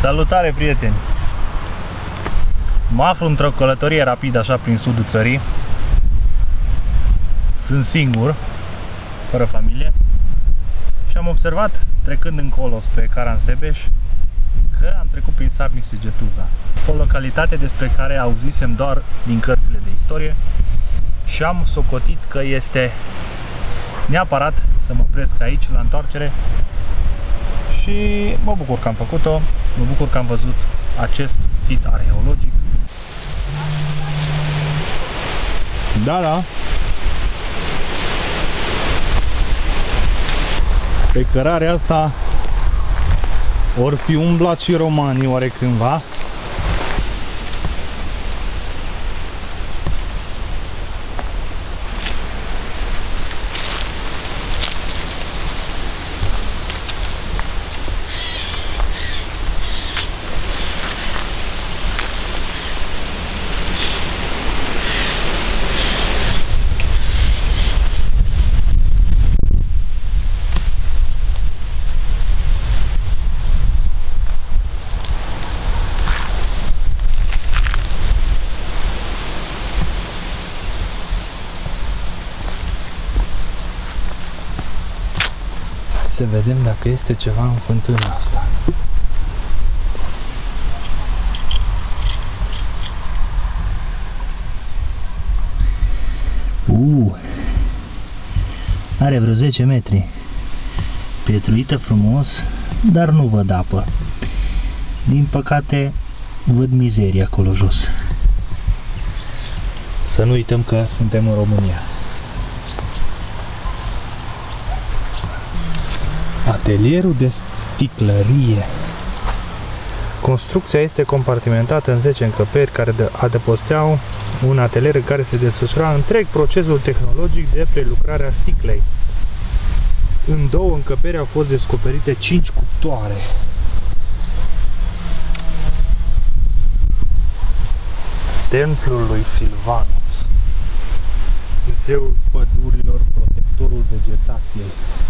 Salutare, prieteni! Mă aflu într-o călătorie rapidă așa prin sudul țării. Sunt singur, fără familie, și am observat, trecând încolo spre Caransebeș, că am trecut prin sat Misegetuza, o localitate despre care auzisem doar din cărțile de istorie și am socotit că este neapărat să mă opresc aici, la întoarcere, și mă bucur că am făcut-o, mă bucur că am văzut acest sit arheologic. Da. Pe cărarea asta or fi umblat și romanii oarecândva. Să vedem dacă este ceva în fântâna asta. Are vreo 10 metri. Pietruită frumos, dar nu văd apă. Din păcate, văd mizerie acolo jos. Să nu uităm că suntem în România. Atelierul de sticlărie. Construcția este compartimentată în 10 încăperi care adăposteau un atelier în care se desfășura întreg procesul tehnologic de prelucrare a sticlei. În 2 încăperi au fost descoperite 5 cuptoare. Templul lui Silvanus, zeul pădurilor, protectorul vegetației.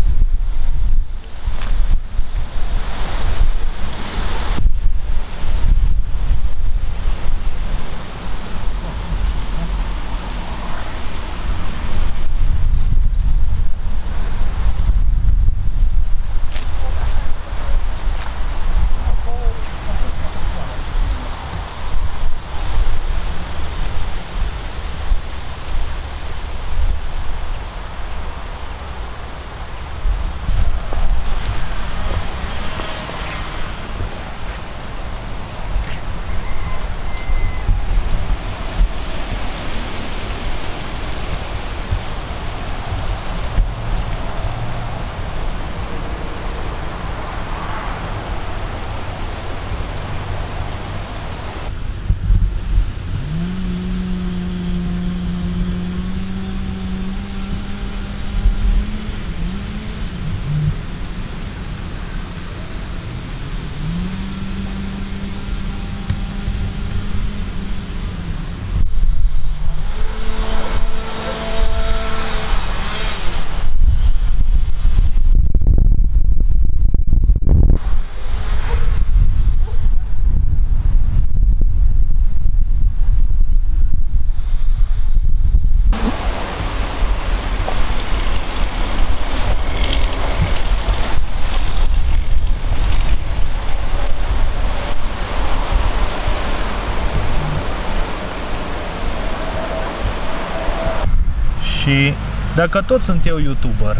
Și dacă tot sunt eu YouTuber,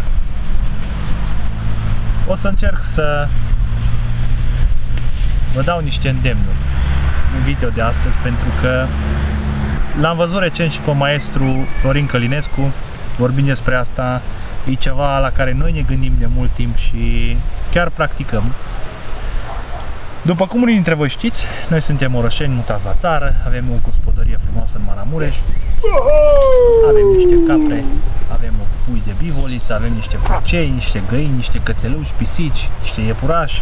o să încerc să vă dau niște îndemnuri în video de astăzi, pentru că l-am văzut recent și pe maestru Florin Călinescu vorbind despre asta. E ceva la care noi ne gândim de mult timp și chiar practicăm. După cum unii dintre voi știți, noi suntem orășeni mutați la țară, avem o gospodărie frumoasă în Maramureș, avem niște capre, avem o pui de bivoliță, avem niște porcei, niște găini, niște cățeluși, pisici, niște iepurași.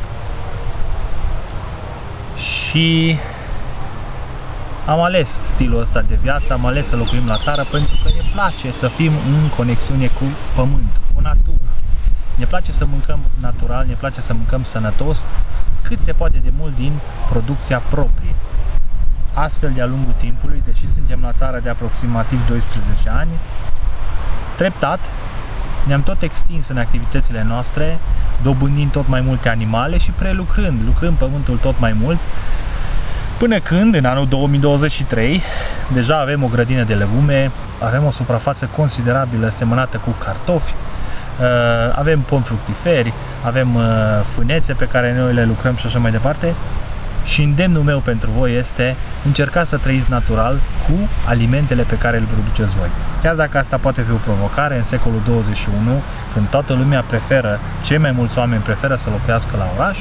Și am ales stilul ăsta de viață, am ales să locuim la țară pentru că ne place să fim în conexiune cu pământul, cu natura. Ne place să mâncăm natural, ne place să mâncăm sănătos cât se poate de mult din producția proprie. Astfel, de-a lungul timpului, deși suntem la țară de aproximativ 12 ani, treptat ne-am tot extins în activitățile noastre, dobândind tot mai multe animale și lucrând pământul tot mai mult, până când, în anul 2023, deja avem o grădină de legume, avem o suprafață considerabilă semănată cu cartofi, avem pomi fructiferi, avem fânețe pe care noi le lucrăm și așa mai departe. Și îndemnul meu pentru voi este: încercați să trăiți natural cu alimentele pe care le produceți voi. Chiar dacă asta poate fi o provocare în secolul 21, când toată lumea preferă, cei mai mulți oameni preferă să locuiască la oraș,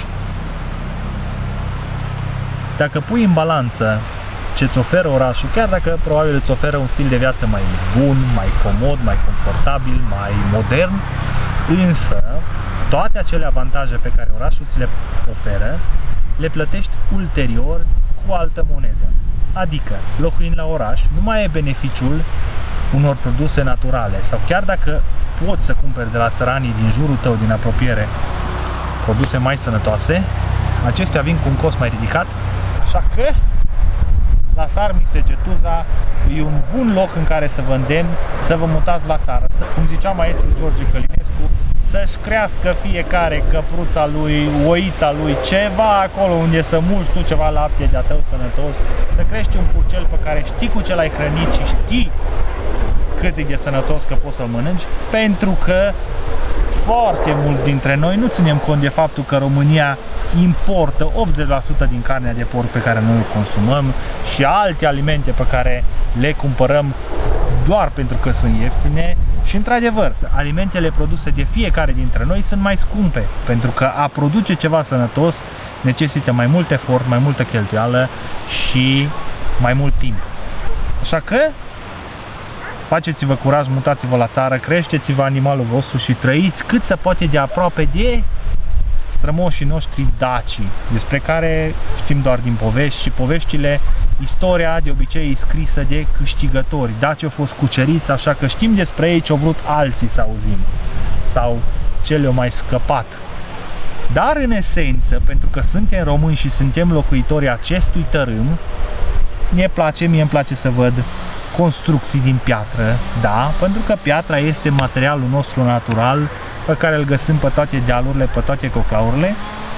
dacă pui în balanță ce-ți oferă orașul, chiar dacă probabil îți oferă un stil de viață mai bun, mai comod, mai confortabil, mai modern, însă toate acele avantaje pe care orașul ți le oferă, le plătești ulterior cu altă monedă. Adică, locuind la oraș, nu mai e beneficiul unor produse naturale, sau chiar dacă poți să cumperi de la țăranii din jurul tău, din apropiere, produse mai sănătoase, acestea vin cu un cost mai ridicat, așa că la Sarmic Segetuza e un bun loc în care să vă îndemn să vă mutați la țară. Cum zicea maestrul George Călinescu, să-și crească fiecare căpruța lui, oița lui, ceva acolo unde să mulți tu ceva lapte de-a tău sănătos, să crești un purcel pe care știi cu ce l-ai hrănit și știi cât e de sănătos că poți să-l mănânci, pentru că foarte mulți dintre noi nu ținem cont de faptul că România importă 80% din carnea de porc pe care noi o consumăm și alte alimente pe care le cumpărăm doar pentru că sunt ieftine. Și într-adevăr, alimentele produse de fiecare dintre noi sunt mai scumpe, pentru că a produce ceva sănătos necesită mai mult efort, mai multă cheltuială și mai mult timp. Așa că faceți-vă curaj, mutați-vă la țară, creșteți-vă animalul vostru și trăiți cât se poate de aproape de strămoșii noștri dacii, despre care știm doar din povești, și poveștile, istoria de obicei e scrisă de câștigători. Dacii au fost cuceriți, așa că știm despre ei ce-au vrut alții să auzim sau ce le-au mai scăpat. Dar în esență, pentru că suntem români și suntem locuitorii acestui tărâm, mie îmi place să văd construcții din piatră, da, pentru că piatra este materialul nostru natural pe care îl găsim pe toate dealurile, pe toate coclaurile,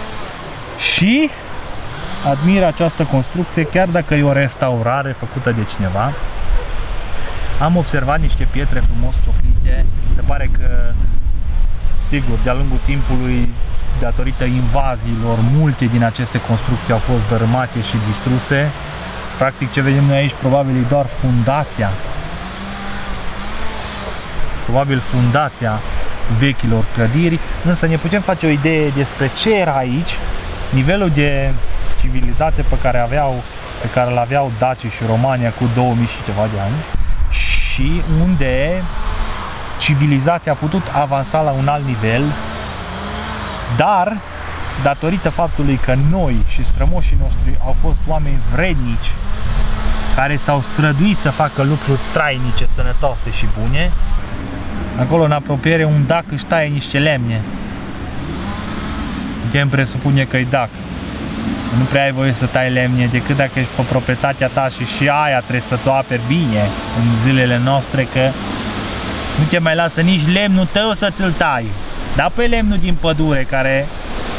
și admir această construcție, chiar dacă e o restaurare făcută de cineva. Am observat niște pietre frumos cioclite, se pare că, sigur, de-a lungul timpului, datorită invaziilor, multe din aceste construcții au fost dărâmate și distruse. Practic, ce vedem noi aici probabil e doar fundația. Probabil fundația vechilor clădiri, însă ne putem face o idee despre ce era aici, nivelul de civilizație pe care îl aveau dacii și România cu 2000 și ceva de ani, și unde civilizația a putut avansa la un alt nivel, dar datorită faptului că noi și strămoșii noștri au fost oameni vrednici care s-au străduit să facă lucruri trainice, sănătoase și bune, acolo în apropiere un dac își taie niște lemne. Putem presupune că e dac. Nu prea ai voie să tai lemne decât dacă ești pe proprietatea ta și aia trebuie să-ți o aperi bine în zilele noastre, că nu te mai lasă nici lemnul tău să ți-l tai. Dar pe lemnul din pădure care...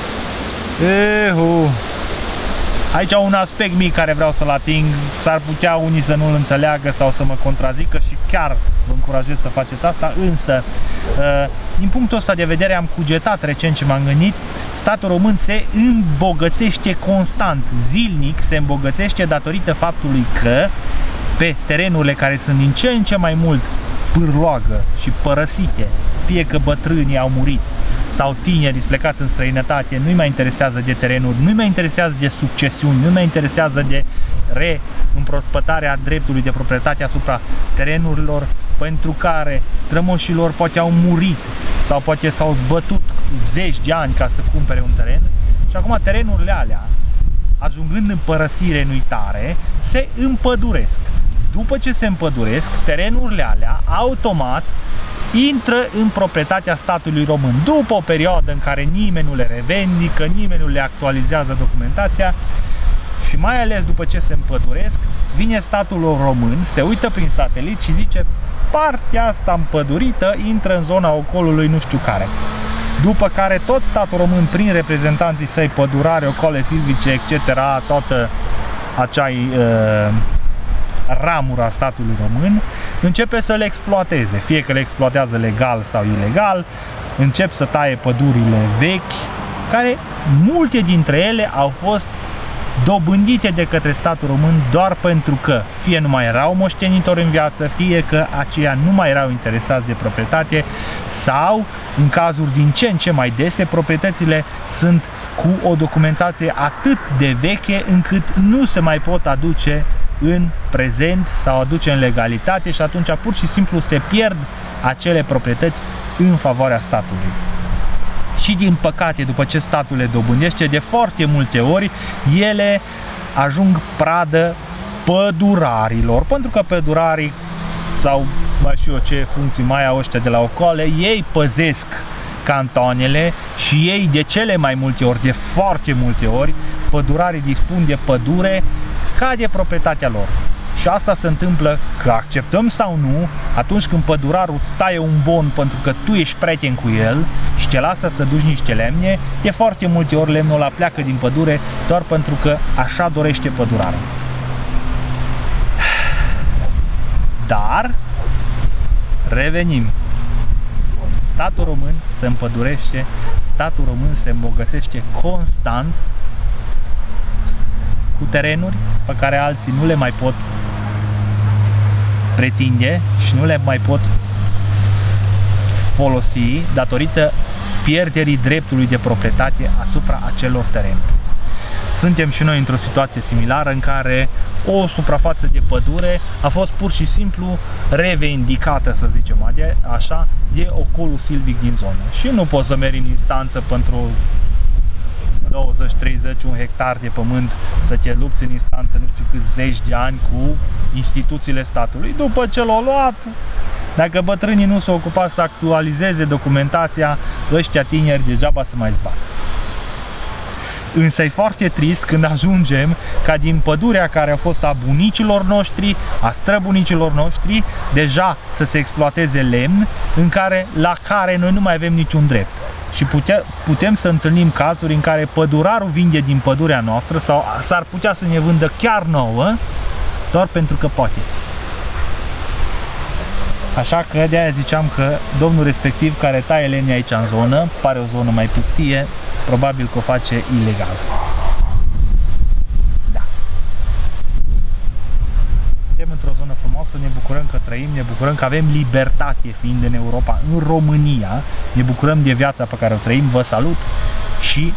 Aici un aspect mic care vreau să-l ating, s-ar putea unii să nu-l înțeleagă sau să mă contrazică și chiar vă încurajez să faceți asta, însă din punctul ăsta de vedere am cugetat recent și m-am gândit, statul român se îmbogățește constant, zilnic se îmbogățește datorită faptului că pe terenurile care sunt din ce în ce mai mult pârloagă și părăsite, fie că bătrânii au murit sau tineri plecați în străinătate, nu-i mai interesează de terenuri, nu-i mai interesează de succesiuni, nu-i mai interesează de reîmprospătarea dreptului de proprietate asupra terenurilor pentru care strămoșilor poate au murit sau poate s-au zbătut zeci de ani ca să cumpere un teren, și acum terenurile alea, ajungând în părăsire, în uitare, se împăduresc. După ce se împăduresc, terenurile alea automat intră în proprietatea statului român. După o perioadă în care nimeni nu le revendică, nimeni nu le actualizează documentația și mai ales după ce se împăduresc, vine statul român, se uită prin satelit și zice: partea asta împădurită intră în zona ocolului nu știu care. După care tot statul român, prin reprezentanții săi, pădurare, ocole silvice, etc., toată acea ramura statului român, începe să le exploateze. Fie că le exploatează legal sau ilegal, încep să taie pădurile vechi, care multe dintre ele au fost dobândite de către statul român doar pentru că fie nu mai erau moștenitori în viață, fie că aceia nu mai erau interesați de proprietate, sau, în cazuri din ce în ce mai dese, proprietățile sunt cu o documentație atât de veche încât nu se mai pot aduce în prezent sau aduce în legalitate și atunci pur și simplu se pierd acele proprietăți în favoarea statului. Și din păcate, după ce statul le dobândește, de foarte multe ori ele ajung pradă pădurarilor, pentru că pădurarii sau mai știu eu ce funcții mai au ăștia de la ocole, ei păzesc cantonele și ei de cele mai multe ori, de foarte multe ori, pădurarii dispun de pădure ca de proprietatea lor. Și asta se întâmplă, că acceptăm sau nu, atunci când pădurarul îți taie un bon pentru că tu ești prieten cu el și te lasă să duci niște lemne, de foarte multe ori lemnul ăla pleacă din pădure doar pentru că așa dorește pădurarul. Dar revenim. Statul român se împădurește, statul român se îmbogățește constant cu terenuri pe care alții nu le mai pot pretinde și nu le mai pot folosi datorită pierderii dreptului de proprietate asupra acelor terenuri. Suntem și noi într-o situație similară în care o suprafață de pădure a fost pur și simplu revendicată, să zicem așa, de ocolul silvic din zonă. Și nu poți să mergi în instanță pentru 20, 30, un hectar de pământ să te lupți în instanță nu știu câți zeci de ani cu instituțiile statului. După ce l-au luat, dacă bătrânii nu s-au ocupat să actualizeze documentația, ăștia tineri degeaba se mai zbat. Însă e foarte trist când ajungem ca din pădurea care a fost a bunicilor noștri, a străbunicilor noștri, deja să se exploateze lemn la care noi nu mai avem niciun drept. Și putem să întâlnim cazuri în care pădurarul vinde din pădurea noastră sau s-ar putea să ne vândă chiar nouă, doar pentru că poate. Așa că de-aia ziceam că domnul respectiv care taie lemne aici în zonă, pare o zonă mai pustie, probabil că o face ilegal. Da. Suntem într-o zonă frumoasă, ne bucurăm că trăim, ne bucurăm că avem libertate fiind în Europa, în România, ne bucurăm de viața pe care o trăim, vă salut și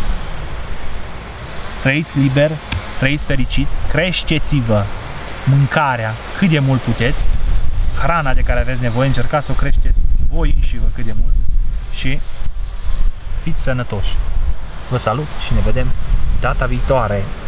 trăiți liber, trăiți fericit, creșteți-vă mâncarea cât de mult puteți, hrana de care aveți nevoie, încercați să o creșteți voi înși vă cât de mult și fiți sănătoși. Vă salut și ne vedem data viitoare!